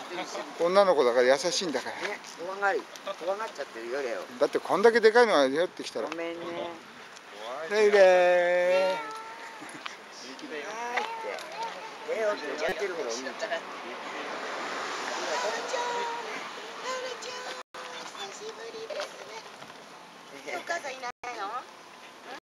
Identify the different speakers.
Speaker 1: 女の子だから優しいんだから。
Speaker 2: ね、怖がっちゃってるよ、レオ。
Speaker 1: だってこんだけでかいのが寄ってきたら。
Speaker 2: ごめんね。
Speaker 1: レイレー。
Speaker 2: はいって。レオってやってるからいい。